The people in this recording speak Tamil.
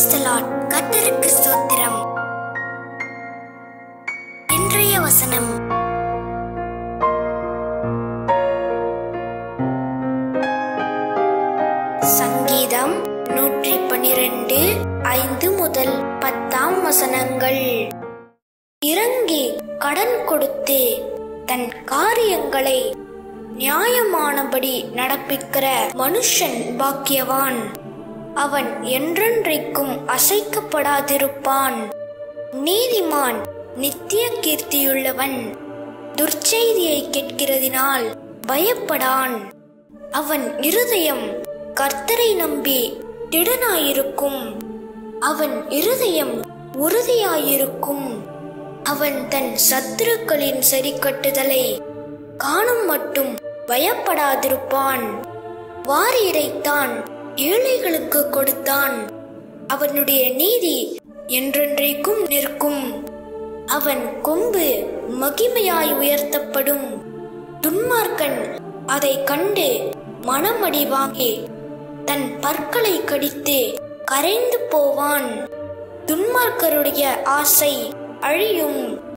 Praise the Lord. கர்த்தருக்கு ஸ்தோத்திரம். இன்றைய வசனம் சங்கீதம் 112:5 முதல் 10 வசனங்கள். இறங்கி கடன் கொடுத்து தன் காரியங்களை நியாயமானபடி நடப்பிக்கிற மனுஷன் பாக்கியவான். அவன் என்றென்றைக்கும் அசைக்கப்படாதிருப்பான். நீதிமான் நித்திய கீர்த்தியுள்ளவன். துர்ச்செய்தியை கேட்கிறதினால் பயப்படான். அவன் இருதயம் கர்த்தரை நம்பி திடனாயிருக்கும். அவன் இருதயம் உறுதியாயிருக்கும். அவன் தன் சத்துருக்களின் சரிக்கட்டுதலை காணும் மட்டும் பயப்படாதிருப்பான். வாரி இறைத்தான், ஏழைகளுக்கு கொடுத்தான். அவனுடைய நீதி என்றென்றைக்கும் நிற்கும். அவன் கொம்பு மகிமையாய் உயர்த்தப்படும். துன்மார்க்கன் அதை கண்டு மனமடி வாங்கி தன் பற்களை கடித்து கரைந்து போவான். துன்மார்க்கருடைய ஆசை அழியும்.